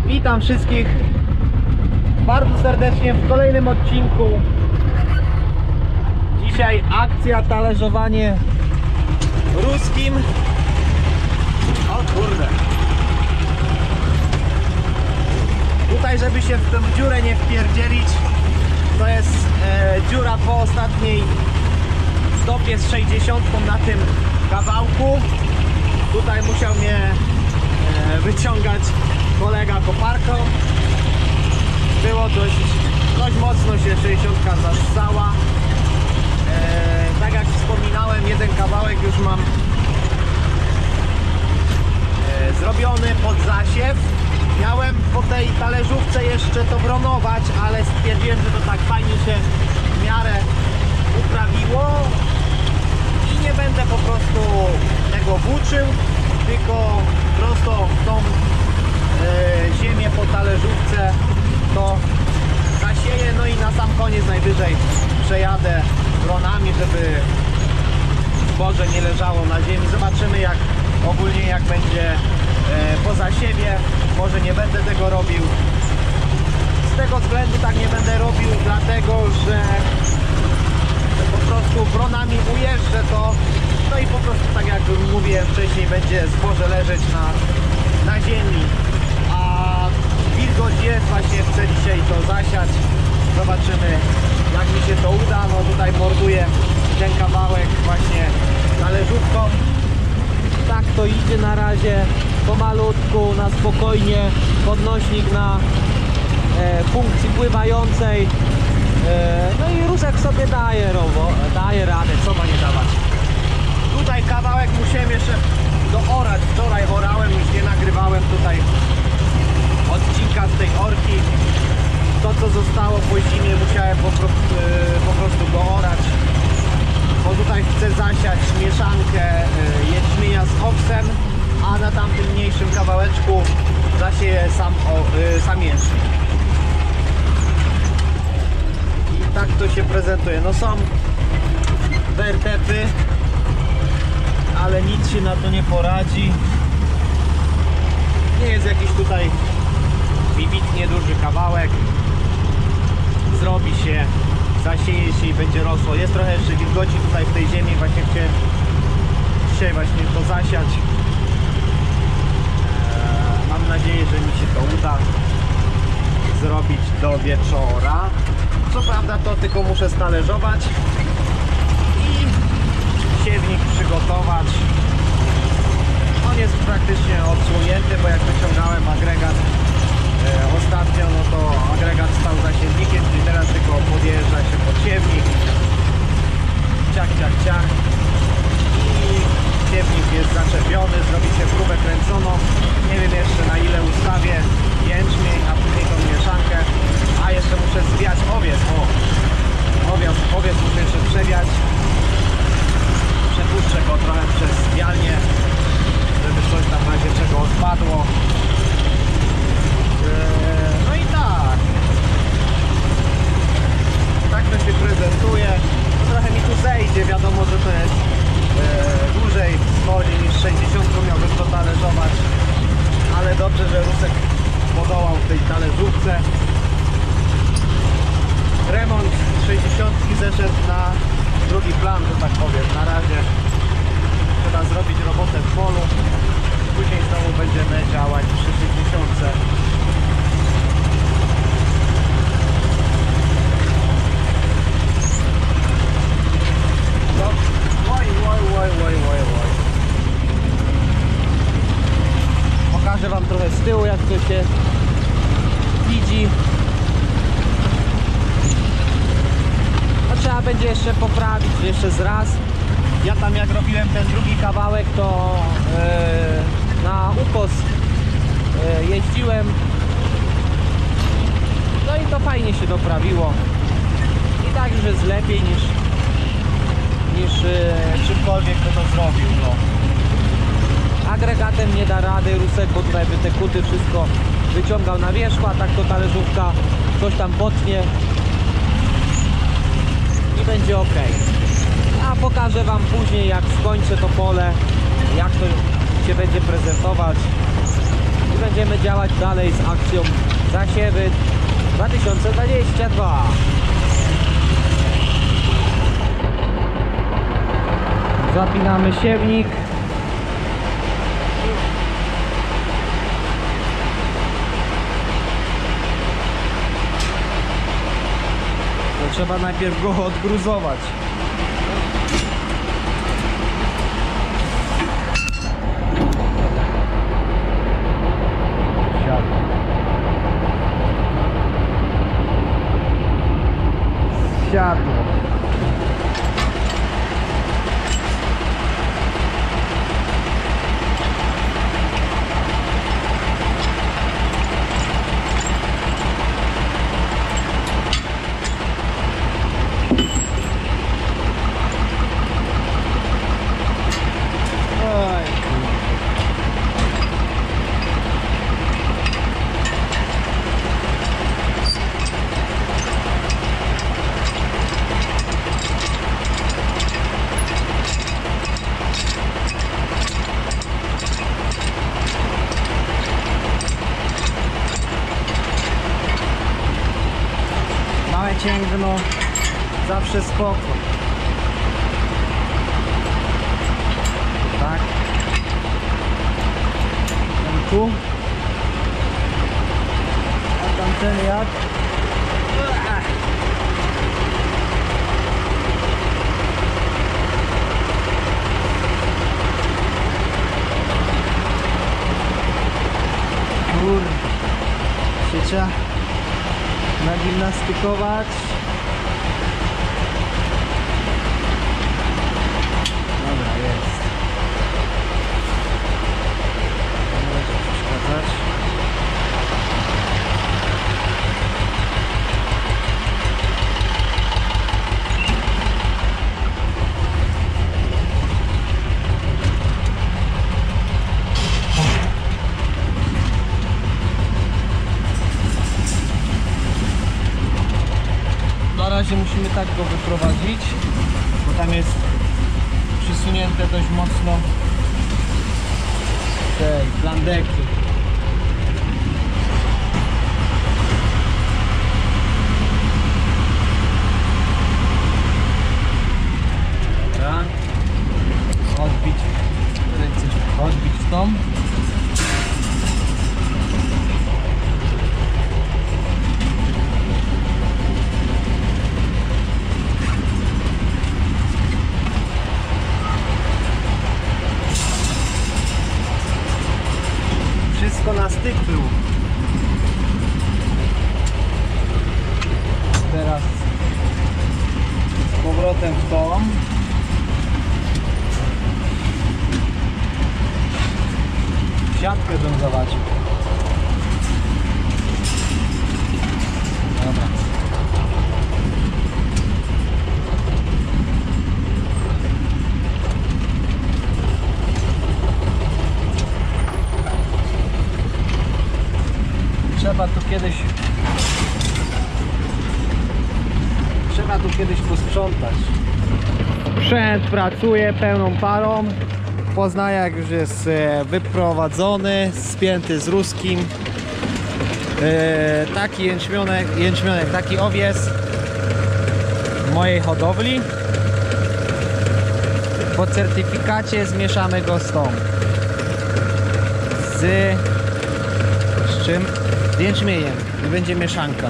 Witam wszystkich bardzo serdecznie w kolejnym odcinku. Dzisiaj akcja talerzowanie ruskim. O kurde. Tutaj, żeby się w tę dziurę nie wpierdzielić, to jest dziura po ostatniej stopie z 60 na tym kawałku. Tutaj musiał mnie wyciągać kolega koparką. Było dość mocno się 60 zassała. Tak jak wspominałem, jeden kawałek już mam zrobiony pod zasiew. Miałem po tej talerzówce jeszcze to bronować, ale stwierdziłem, że to tak fajnie się w miarę uprawiło i nie będę po prostu tego włóczył, tylko prosto w tą ziemię po talerzówce to zasieję, no i na sam koniec najwyżej przejadę bronami, żeby zboże nie leżało na ziemi. Zobaczymy jak będzie po zasiewie. Może nie będę tego robił. Z tego względu tak nie będę robił, dlatego że po prostu bronami ujeżdżę to, no i po prostu tak jak mówiłem wcześniej, będzie zboże leżeć na ziemi. A wilgoć jest, właśnie chcę dzisiaj to zasiać. Zobaczymy jak mi się to uda. No tutaj morduję ten kawałek właśnie talerzówką. Tak to idzie na razie, pomalutku, na spokojnie, podnośnik na funkcji pływającej. No i rusek sobie daje radę, co ma nie dawać. Tutaj kawałek musiałem jeszcze doorać, wczoraj orałem, już nie nagrywałem tutaj odcinka z tej orki. To co zostało po zimie musiałem po prostu doorać. Bo tutaj chcę zasiać mieszankę jęczmienia z koksem, a na tamtym mniejszym kawałeczku zasieję sam jęczmień. I tak to się prezentuje. No są wertepy, ale nic się na to nie poradzi. Nie jest jakiś tutaj wybitnie duży kawałek. Zrobi się, zasieje się i będzie rosło. Jest trochę jeszcze wilgoci tutaj w tej ziemi. Właśnie chciałem dzisiaj właśnie to zasiać. Mam nadzieję, że mi się to uda zrobić do wieczora. Co prawda to tylko muszę stalerzować i siewnik przygotować. On jest praktycznie odsłonięty, bo jak wyciągałem agregat ostatnio, no to agregat stał za siewnikiem, czyli teraz tylko podjeżdża się pod siewnik. Ciach, ciach, ciach. I siewnik jest zaczepiony, zrobi się próbę kręconą. Nie wiem jeszcze na ile ustawię jęczmień, a później tą mieszankę. A jeszcze muszę zwiać owiec. Owiec muszę jeszcze przewiać. Przepuszczę go trochę przez zwialnię, żeby coś tam w razie czego odpadło. No i tak. Tak to się prezentuje. Trochę mi tu zejdzie, wiadomo, że to jest dłużej schodzi niż 60 miałbym to talerzować. Ale dobrze, że rusek podołał w tej talerzówce. Remont 60 zeszedł na drugi plan, że tak powiem. Na razie trzeba zrobić robotę w polu. Później znowu będziemy działać przy 60. Pokażę wam trochę z tyłu, jak to się widzi. No, trzeba będzie jeszcze poprawić jeszcze z raz. Ja tam jak robiłem ten drugi kawałek, to na ukos jeździłem. No i to fajnie się doprawiło. I tak już jest lepiej niż czymkolwiek kto to zrobił. No. Agregatem nie da rady rusek, bo tutaj by te kuty wszystko wyciągał na wierzch, a tak to talerzówka coś tam potnie i będzie ok. A pokażę wam później, jak skończę to pole, jak to się będzie prezentować. i będziemy działać dalej z akcją zasiewy 2022. Zapinamy siewnik. To trzeba najpierw go odgruzować. Siadło. Cięgno, zawsze spoko. Tak. Ten tu. A tamten jak? Kurde. Się trzeba nagimnastykować. Dobra, jest. Nie będzie przeszkadzać. Na razie musimy tak go wyprowadzić, bo tam jest przysunięte dość mocno te plandeki. Dobra. Odbić w tą. Wszystko na styk było. Teraz z powrotem w tą. Siatkę bym zobaczył. Dobra. Trzeba tu kiedyś posprzątać. Sprzęt pracuje pełną parą. Poznajak już jest wyprowadzony, spięty z ruskim. Taki jęczmionek, taki owiec w mojej hodowli. Po certyfikacie zmieszamy go z tą. Z czym? Z jęczmieniem i będzie mieszanka.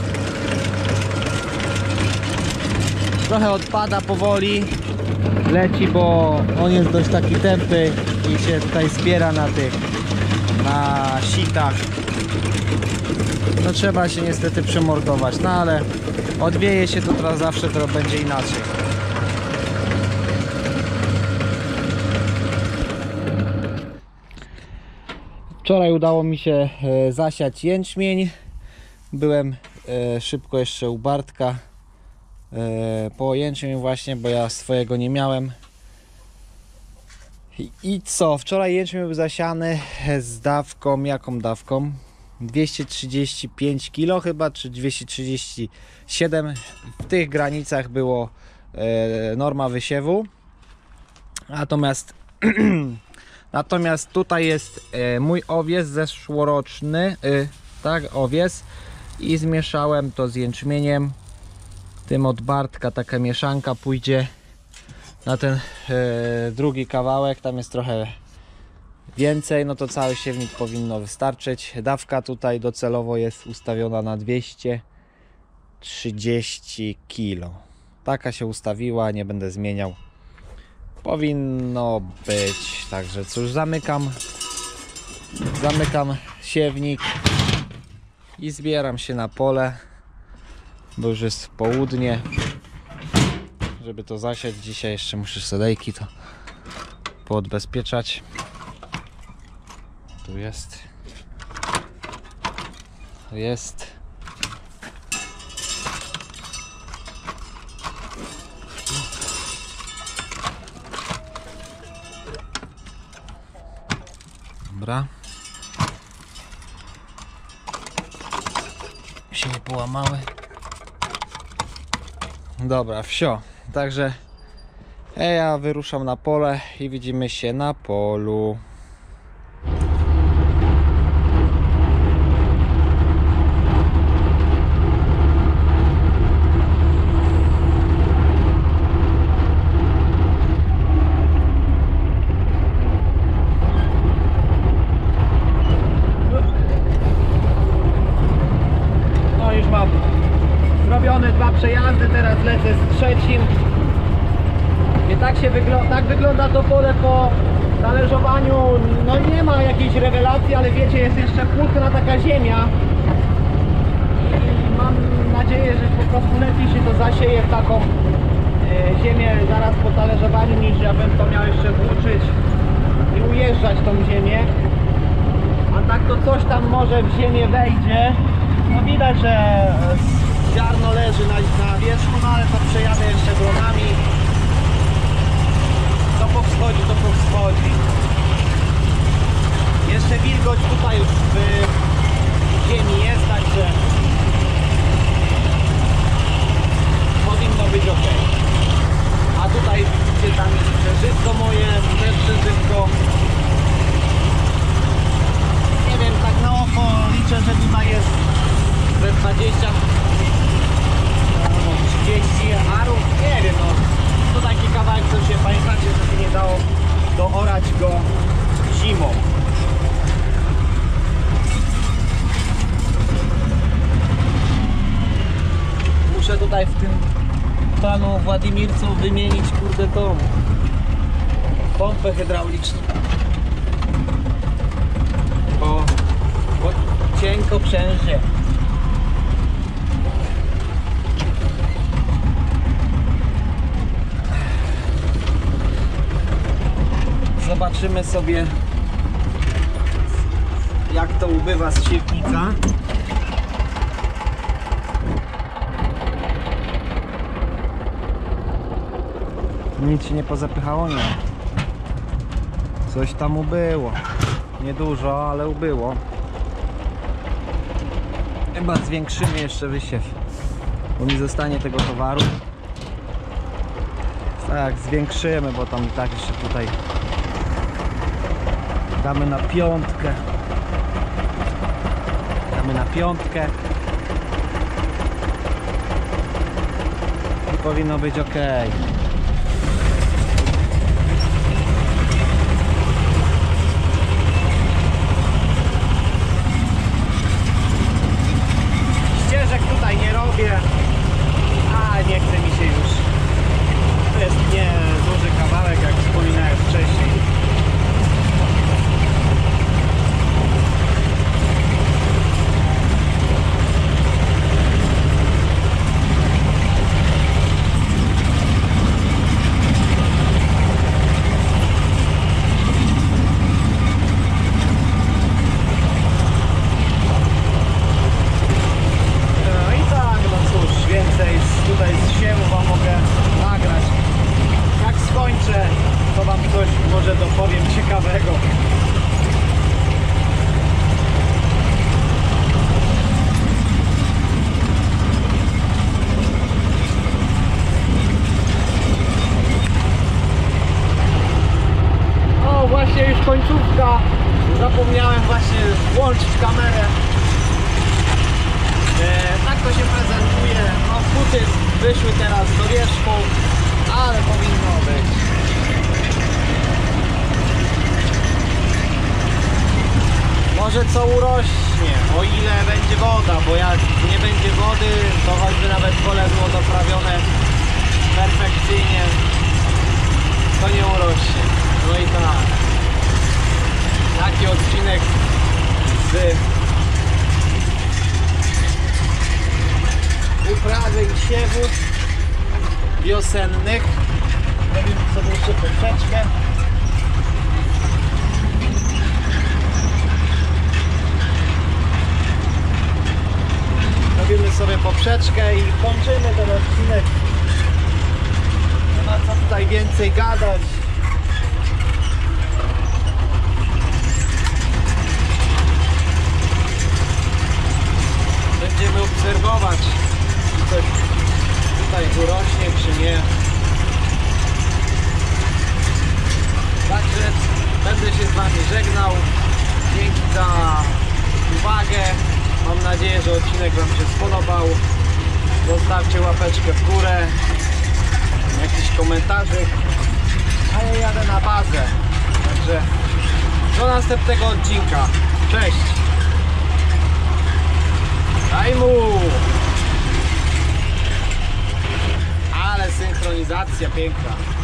Trochę odpada powoli, leci, bo on jest dość taki tępy i się tutaj zbiera na sitach. No trzeba się niestety przemordować, no ale odwieje się to teraz, zawsze to będzie inaczej. Wczoraj udało mi się zasiać jęczmień. Byłem szybko jeszcze u Bartka po jęczmień właśnie, bo ja swojego nie miałem. I co? Wczoraj jęczmień był zasiany z dawką, jaką dawką? 235 kg chyba, czy 237. W tych granicach było norma wysiewu. Natomiast Natomiast tutaj jest mój owies zeszłoroczny, tak, owies, i zmieszałem to z jęczmieniem. Tym od Bartka taka mieszanka pójdzie na ten drugi kawałek. Tam jest trochę więcej, no to cały siewnik powinno wystarczyć. Dawka tutaj docelowo jest ustawiona na 230 kg. Taka się ustawiła, nie będę zmieniał. Powinno być. Także cóż, zamykam siewnik i zbieram się na pole, bo już jest południe, żeby to zasiać. Dzisiaj jeszcze muszę sedejki to poodbezpieczać. Tu jest. Tu jest. Dobra. Się nie połamały. Dobra, wsio. Także ja wyruszam na pole i widzimy się na polu. No już mam zrobione 2 przejazdy, teraz lecę z trzecim. I tak wygląda to pole po talerzowaniu. No nie ma jakiejś rewelacji, ale wiecie, jest jeszcze płótna taka ziemia. I mam nadzieję, że po prostu lepiej się to zasieje w taką ziemię zaraz po talerzowaniu, niż ja bym to miał jeszcze włóczyć i ujeżdżać tą ziemię. A tak to coś tam może w ziemię wejdzie. No widać, że ziarno leży na wierzchu, no ale to przejadę jeszcze dronami. Co powschodzi, to powschodzi. Jeszcze wilgoć tutaj już w ziemi jest, także powinno być ok. A tutaj widzicie, tam jest przeżytko moje, też przeżytko. Nie wiem, tak na oko liczę, że tutaj jest ze 20 albo 30 arów, nie wiem, no to taki kawałek, co się pamiętacie, że się nie dało doorać go zimą. Muszę tutaj w tym panu Władimircu wymienić, kurde, tą pompę hydrauliczną, bo cienko przęże. Zobaczymy sobie, jak to ubywa z siewnika. Nic się nie pozapychało? Nie. Coś tam ubyło. Niedużo, ale ubyło. Chyba zwiększymy jeszcze wysiew, bo mi zostanie tego towaru. Tak, zwiększymy, bo tam i tak jeszcze tutaj damy na piątkę. Damy na piątkę. I powinno być ok. Ścieżek tutaj nie robię. A nie chce mi się już. To jest nie duży kawałek, jak wspominałem wcześniej. właśnie włączyć kamerę. Tak to się prezentuje. No buty wyszły teraz do wierzchu, ale powinno być. Może co urośnie, o ile będzie woda, bo jak nie będzie wody, to choćby nawet pole było doprawione perfekcyjnie, to nie urośnie. No i tak. Taki odcinek z uprawy i siewów wiosennych. Robimy sobie jeszcze poprzeczkę. Robimy sobie poprzeczkę i kończymy ten odcinek. Nie ma co tutaj więcej gadać. Będziemy obserwować, czy coś tutaj urośnie, czy nie. Także będę się z Wami żegnał. Dzięki za uwagę. Mam nadzieję, że odcinek Wam się spodobał. Zostawcie łapeczkę w górę, jakiś komentarzyk, a ja jadę na bazę. Także do następnego odcinka. Cześć! Daj mu! Ale synchronizacja piękna.